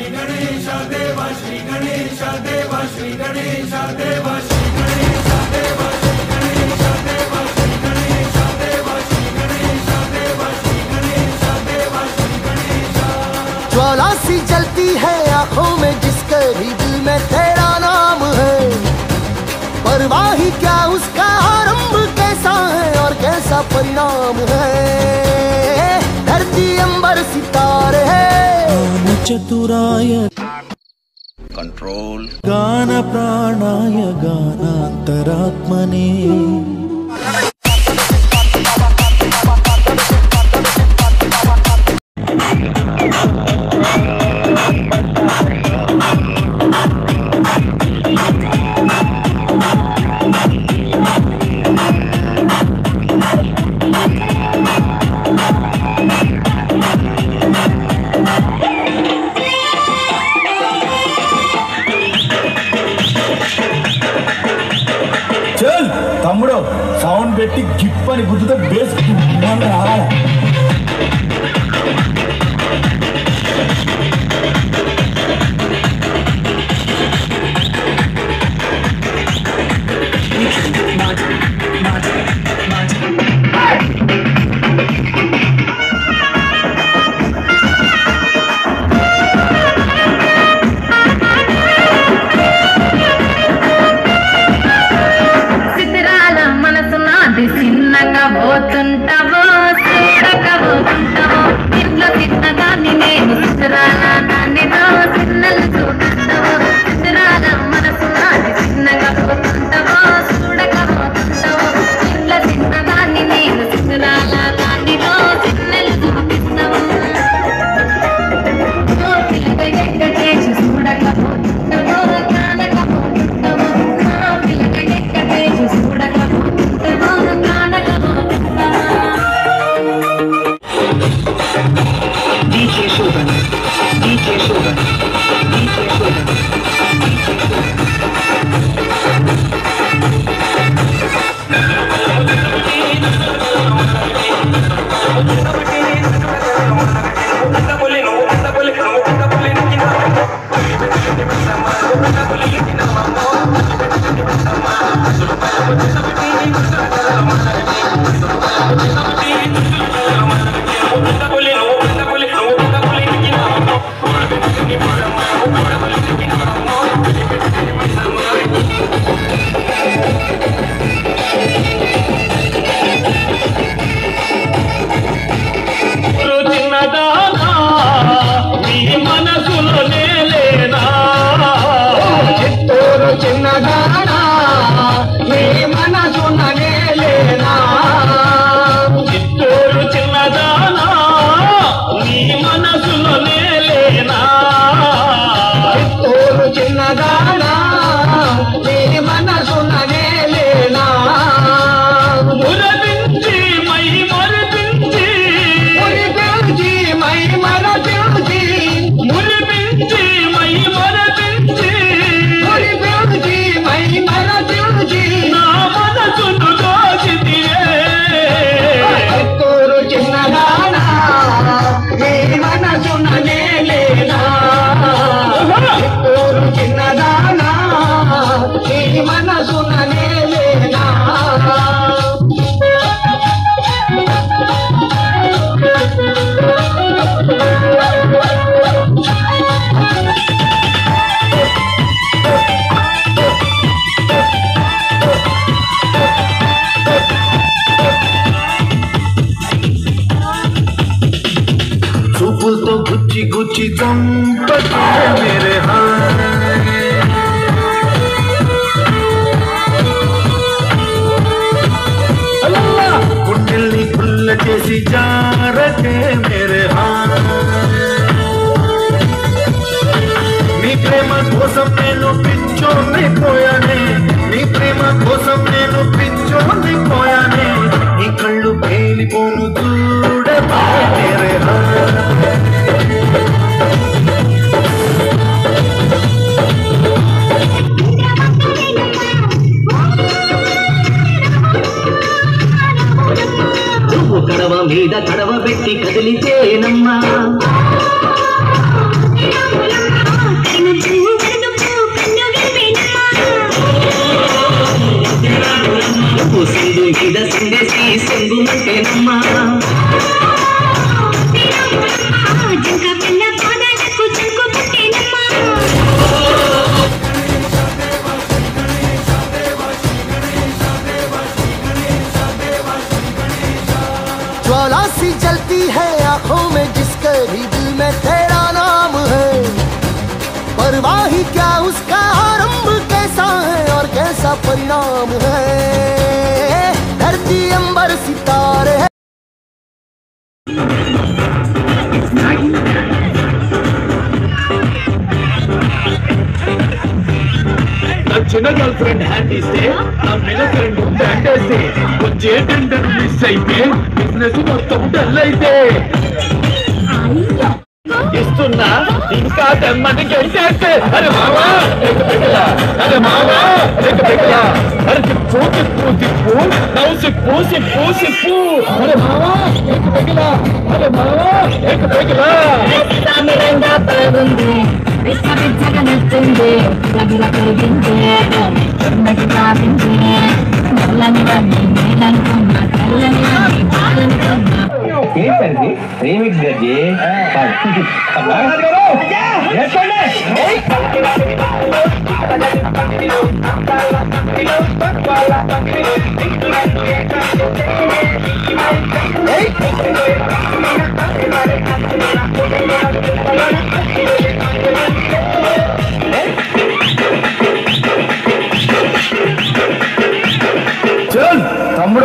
श्री गणेश देवा श्री गणेश देवा श्री गणेश देवा श्री गणेश देवा श्री गणेश देवा श्री गणेश देवा श्री गणेश देवा श्री गणेश देवा श्री गणेश। ज्वाला सी जलती है आंखों में जिसके भी दिल में तेरा नाम है, परवाही क्या उसका आरंभ कैसा है और कैसा परिणाम है। धरती अंबर सितारे है चतुराय कंट्रोल गान प्राणाय गानांतरात्मने। తమ్ముడు సౌండ్ పెట్టి గిప్ అని గుద్దుతో బేస్ రావాలి. పోతుంటావో చూడకపోతుంటావో ఇంట్లో తిన్నదాన్ని నేను చిత్రాల దానిలో చిన్నలు చూస్తుంటావో చిత్రాల మనసు నాది చిన్నగా పోతుంటావో చూడకపోతుంటావో ఇంట్లో తిన్నదాన్ని నేను చిత్రాల దానిలో చిన్నలు చూపిస్తావు. పిల్లగా ఎక్క చేసి చూడకపోతుంటావో కానకపోతుంటావో పిల్లగా ఎక్క చేసి చూడకపోతుంటావో DJ Shogun, DJ Shogun, DJ Shogun, చూపులతో గుచ్చి గుచ్చి చంపకే మేరే గుండెల్ని పుల్ల చేసి జారకే మేరే నీ ప్రేమ కోసం నేను పిచ్చోని పోయానే, నీ ప్రేమ కోసం నేను పిచ్చోని పోయానే, నీ కళ్ళు పేలిపోను చూడకే మేరే కడవ మీద కడవ పెట్టి కదిలితేనమ్మా में तेरा नाम है। परवाह ही क्या उसका आरंभ कैसा है और कैसा परिणाम है। धरती अंबर सितारे है। చిన్న గర్ల్ ఫ్రెండ్ హ్యాండ్ ఇస్తే నా మీద ఫ్రెండ్ హ్యాండ్ వేస్తే వచ్చే టెండర్ మిస్ అయితే బిజినెస్ మొత్తం డల్ అయితే ఇస్తున్నా ఇంకా తెమ్మని గెలిచేస్తే అరే మావా అరే మావా అరే తిప్పు తిప్పు తిప్పు నవ్వు సిప్పు సిప్పు సిప్పు అరే మావా అరే మావా సామిరంగా పరుగుంది పిచ్చ పిచ్చగా నచ్చింది రగిల పెరిగింది చిన్నకి రాపింది నల్లని వడ్డీ నీళ్ళనుకున్నా తెల్లని వడ్డీ పాలనుకున్నా ఏంటండి రీమిక్స్ గజ్జి చల్ తమ్ముడు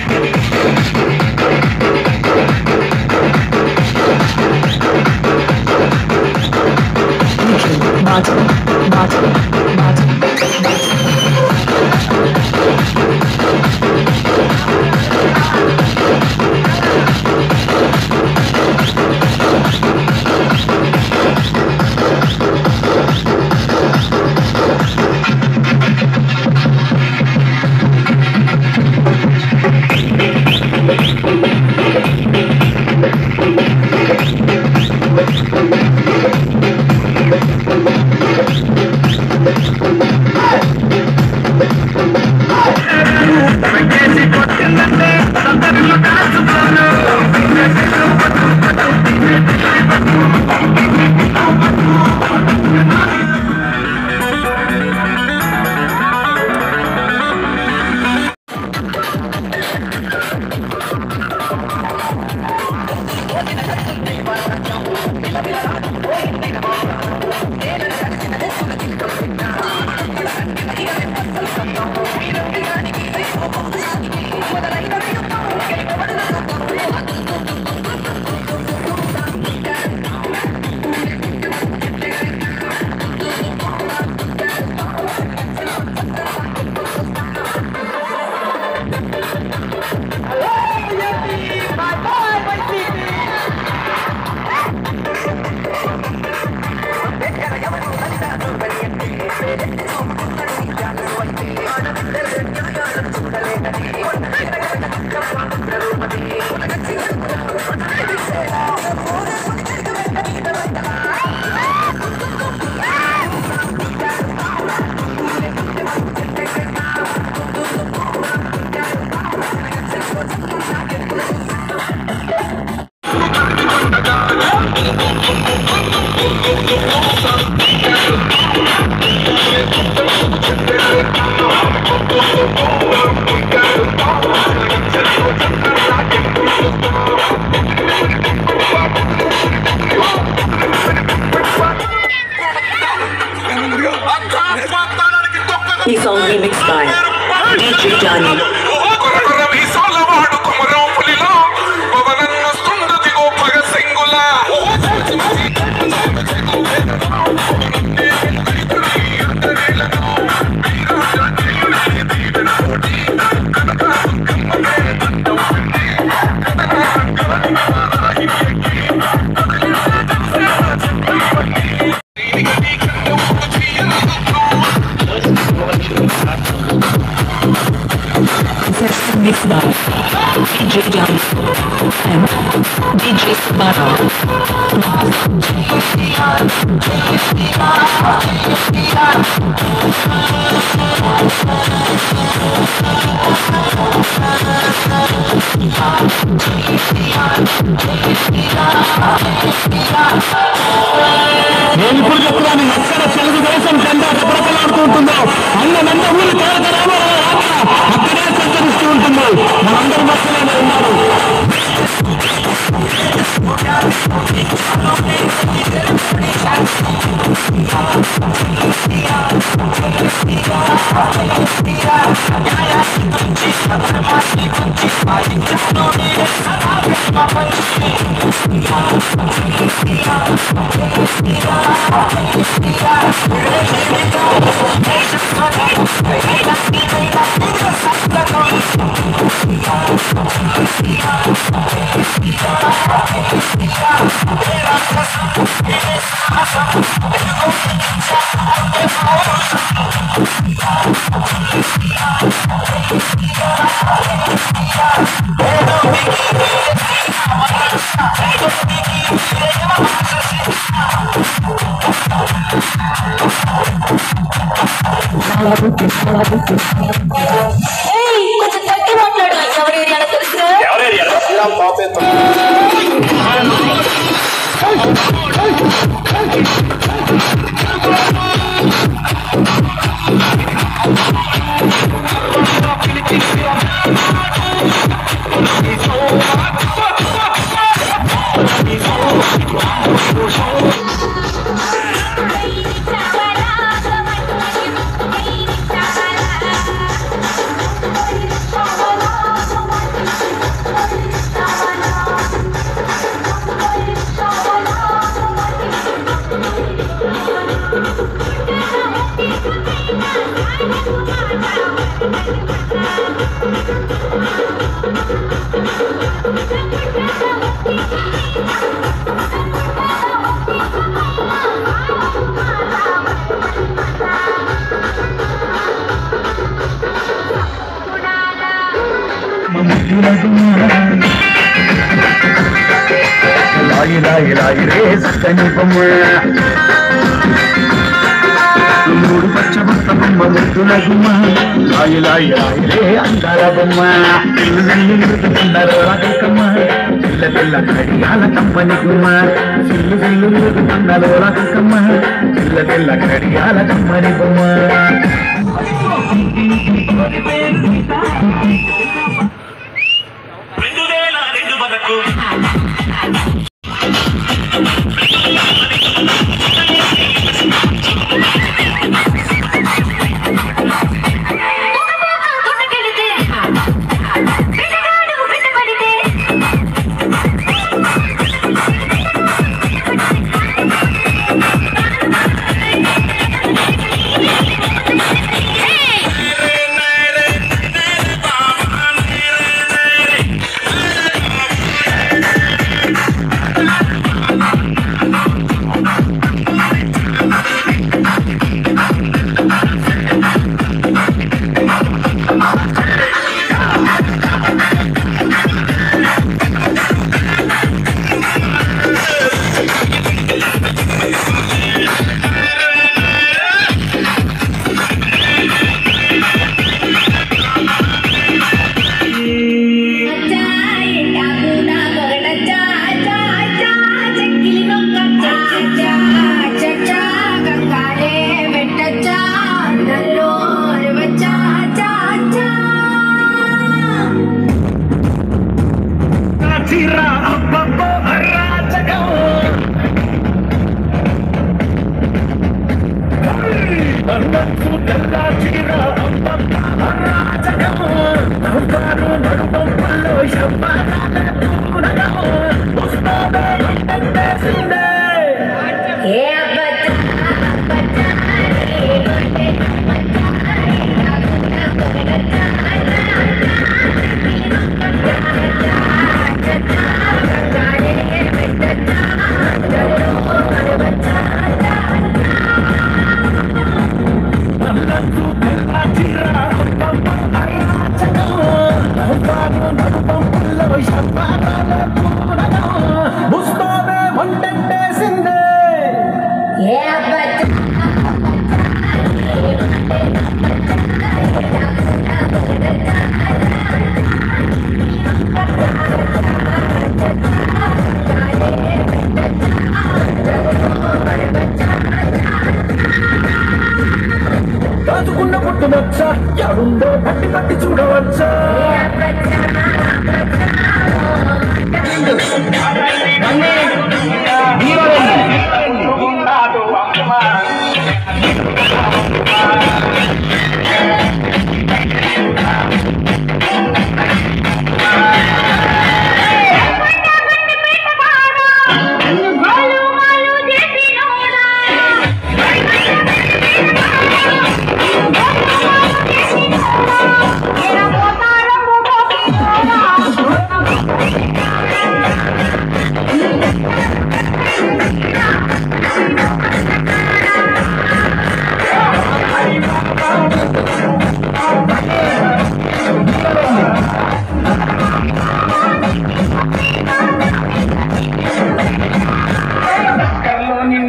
ఈ song remix by DJ Johnny. Mixed by DJ Johnny and DJ Sabato. నేను ఇప్పుడు చెప్తున్నాను ఎక్కడ తెలుగుదేశం జెండా ప్రపలాడుతుంటుందో అన్నంత ఊరు కార్యక్రమాలు అక్కడే సంచరిస్తూ ఉంటుంది మనందరి మధ్యలోనే ఉన్నారు. కొంచెం గట్టి మాట్లాడు. ఎవరి ఏరియాలో తెలుసు? లాయి లాయి లాయి రే సక్కని బొమ్మ మూడు పచ్చ బొత్త బొమ్మ ముద్దుల గుమ్మ లాయి లాయి లాయి రే అందాల బొమ్మ ఇల్లు నిల్లుతున్నారు రాకమ్మ పిల్ల పిల్ల కడియాల కంపని గుమ్మ సిల్లు సిల్లు నిలుతున్నారు రాకమ్మ పిల్ల పిల్ల కడియాల కంపని బొమ్మ దాచుకున్న పుట్టు మచ్చ ఎవరుందో పట్టి పట్టి చూడవచ్చా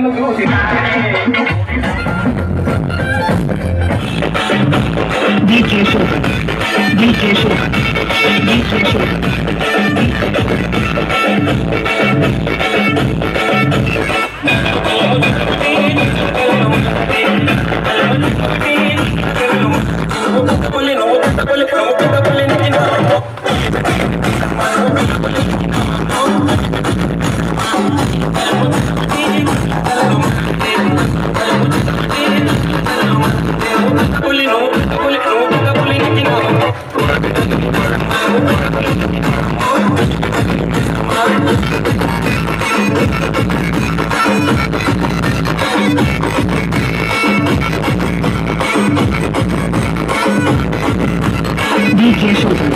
నిన్ను చూసినానే DJ Shogun. DJ Shogun. DJ Shogun. DJ Shogun.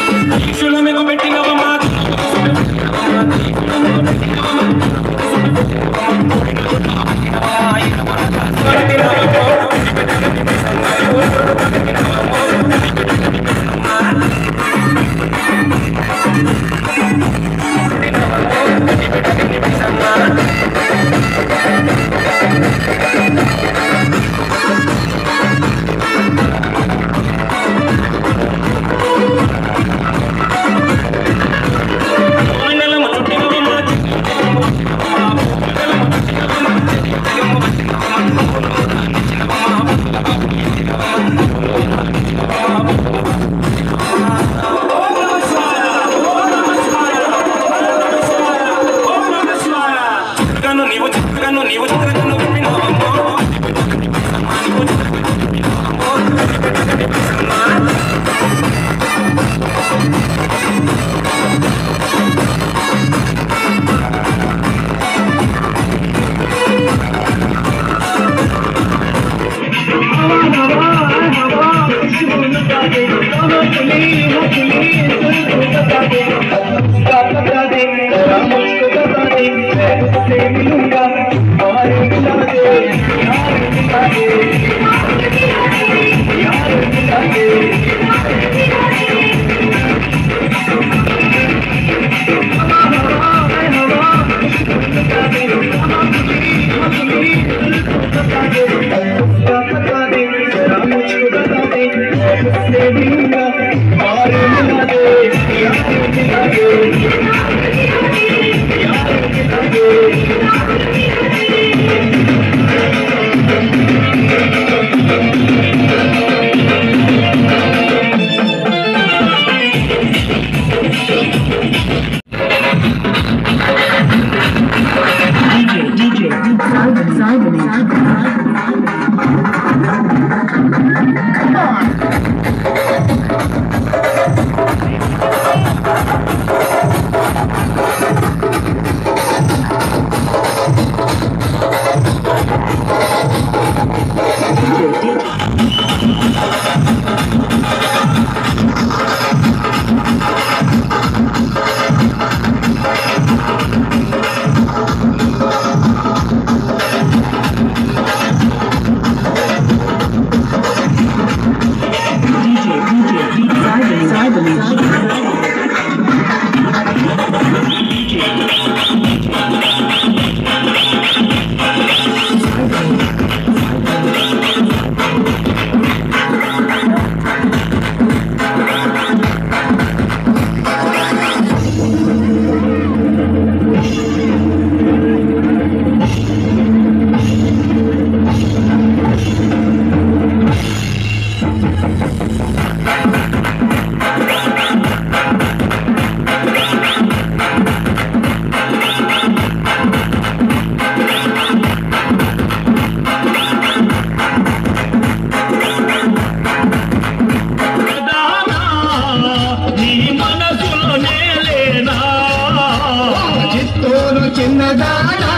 చిన్నదానా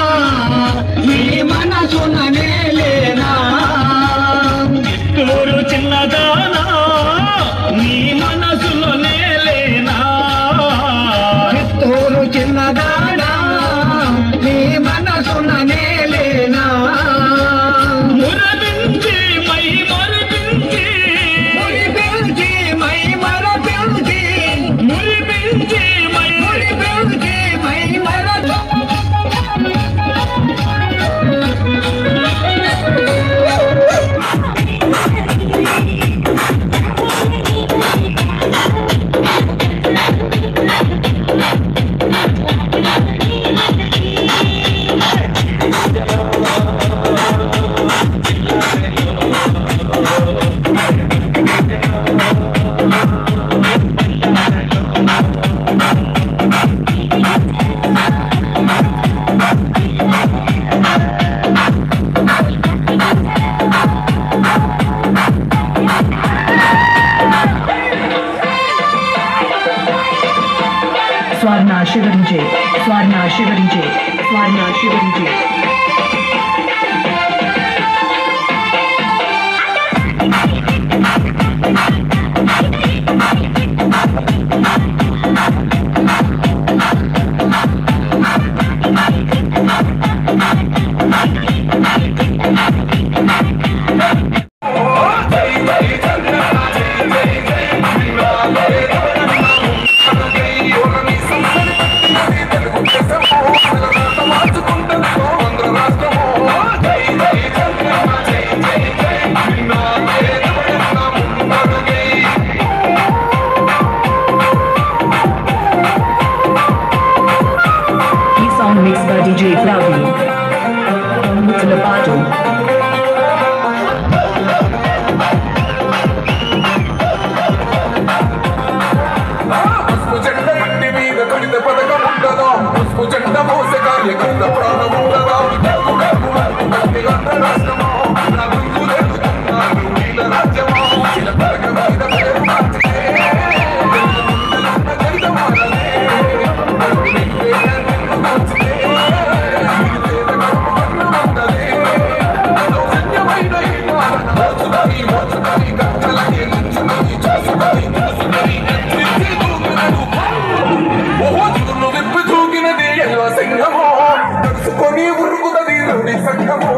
నీ మనసున నేలేనా చిత్తూరు చిన్నదానా నీ మనసులో నేలేనా చిత్తూరు చిన్నదానా నీ మనసున నేలేనా మురపించి మై మరపించి మురిపించి మై మరపించి మురిపించి మై మరపించి మై మర Lovato. జెండ మట్టి మీద కడిత పథకం ఉండదా పసుపు జెండ మోసే కార్యకర్త ప్రాణం ఉండదా రాష్ట్రమో రాజ్యమో మీద పేరు మార్చితే విప్పి చూగినది ఎల్వ సింహమో తెలుసుకొని ఉరుగుదది రౌడీ సంఘమో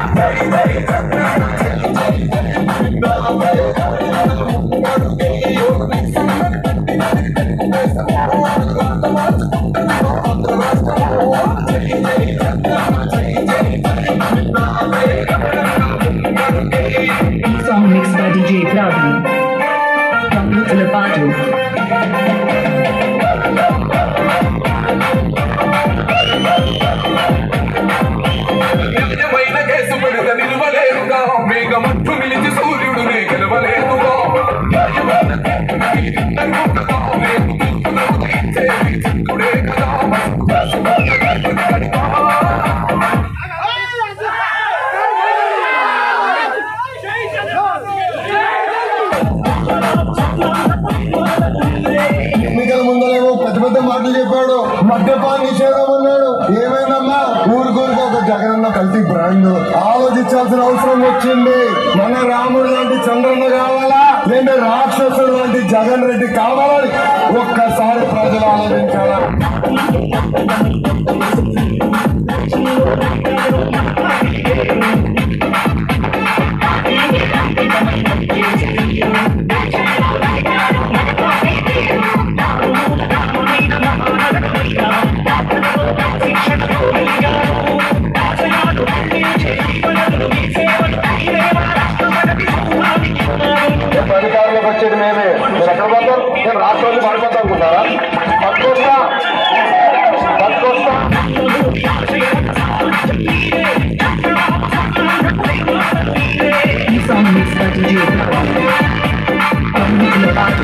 Song mixed by DJ Cloudy. Lovato. కేసు పెడత నిలవలేదుగా మేఘమంటూ నిలిచి సూర్యుడునే గెలవలేదుగా ఎన్నికల ముందరేమో పెద్ద పెద్ద మాటలు చెప్పాడు, మద్యపాన నిషేధం అన్నాడు. ఏమైందమ్మా ఊరికూరికి ఒక జగనన్న కల్తీ బ్రాండ్. ఆలోచించాల్సిన అవసరం వచ్చింది. మన రాముడు లాంటి చంద్రన్న కావాలా లేదా రాక్షసుడు లాంటి జగన్ రెడ్డి కావాలని ఒక్కసారి ప్రజలు ఆలోచించాలా? అధికారంలోకి వచ్చేది మేమే. మీరు ఎక్కడ పోతారు? నేను రాష్ట్రాన్ని పడిపోతా అనుకుంటారా? పట్టుకొస్తా. Song mixed by DJ Cloudy. Lovato.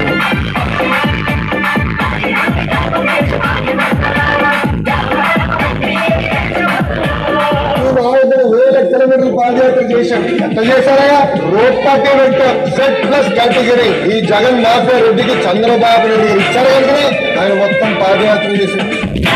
వేల కిలోమీటర్లు పాదయాత్ర చేశాం. ఎంత చేశారయ్యా? రోడ్ పార్టీ పెట్టాం. Z+ category. ఈ జగన్ మాఫియా రెడ్డికి చంద్రబాబు నాయుడు ఇచ్చారు కనుక ఆయన మొత్తం పాదయాత్ర చేశారు.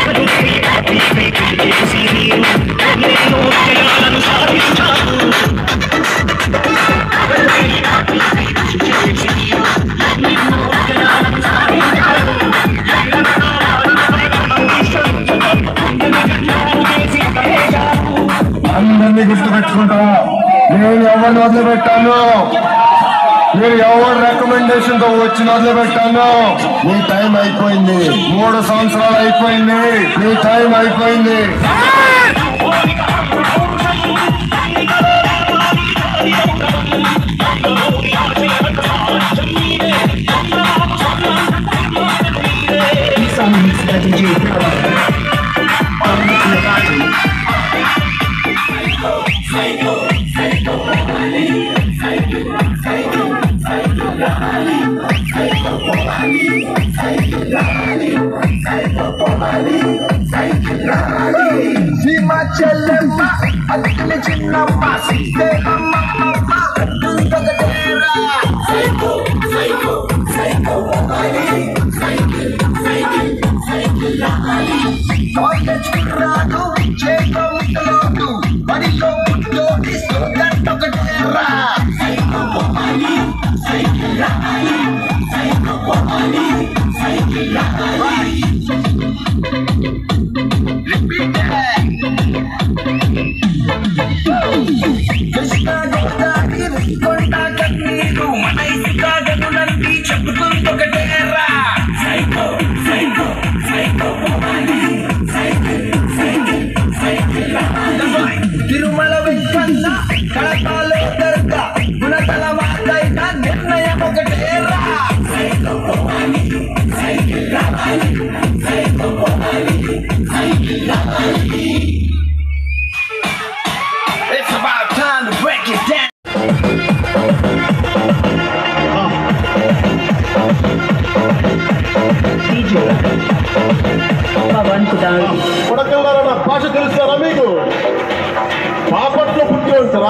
అందరినీ గుర్తుపెట్టుకుంటా. నేను ఎవరిని వదిలిపెట్టాను? మీరు ఎవరి రికమెండేషన్ తో వచ్చిన వదిలిపెట్టాను? మీ టైం అయిపోయింది. 3 సంవత్సరాలు అయిపోయింది. మీ టైం అయిపోయింది. Song mixed by DJ Cloudy. Lovato. సీమా చెల్లెమ్మ అదికిన చిన్నమ్మ సిద్ధేమ్మ తుంగగడేరా సైకో సైకో సైకో కాలేజ్ రాడు చేతో ముట్టలోడు బడిలో పుట్టో ఇస్తుందంటొకటేరా సైకో పోమాలి సైకో రాలి సైకో పోమాలి సైకో రాలి కృష్ణా గోదావరి కొండా కన్నీరు మన ఇసుక గనులంటి చెప్పుకుంటొకటేరా సైకో సైకో సైకో పోమాలి సైకో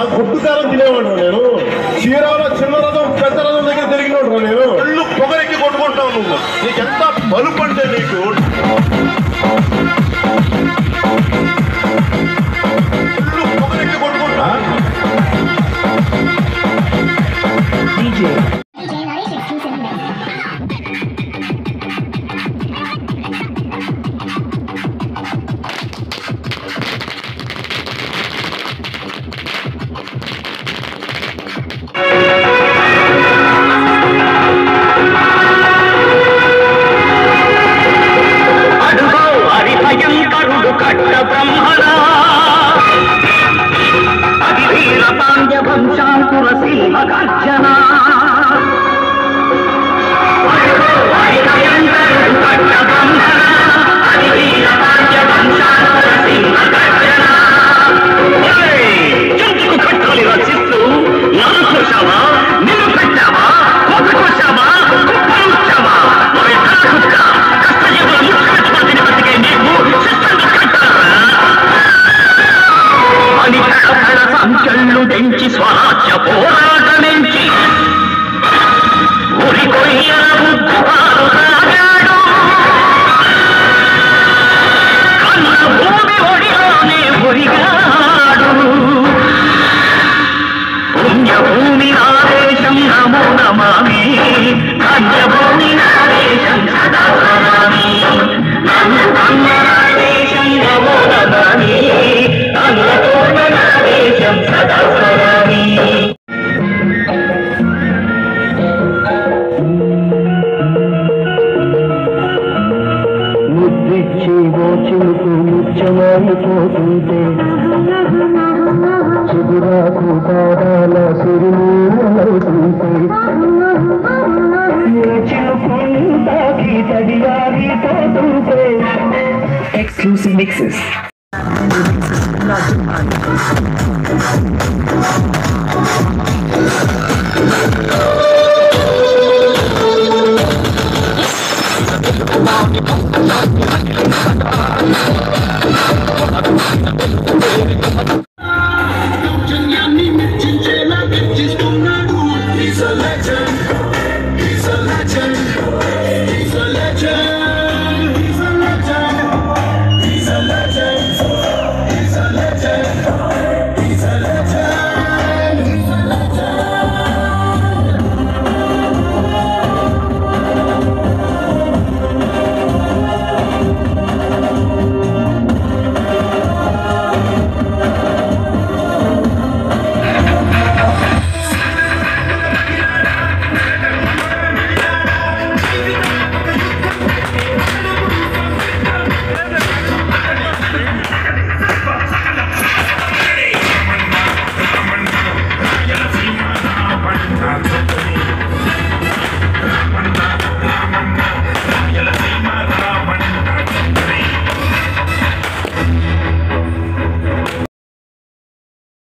గుడ్డుకారం తినేవాడు నేను. చీరాల చిన్న రథం పెద్ద రథం దగ్గర తిరిగినోడు నేను. కళ్ళు పొగరెక్కి కొట్టుకుంటావు నువ్వు. నీకెంత బలుపు అంటే నీకు. కళ్ళు పొగరెక్కి కొట్టుకుంటా. ముచ్చమైపోతుంటే చిగురాకు పాదాల సిరిమూలవుతుంటే చిలుకుంటాకి తడియారిపోతుంటే Exclusive mixes.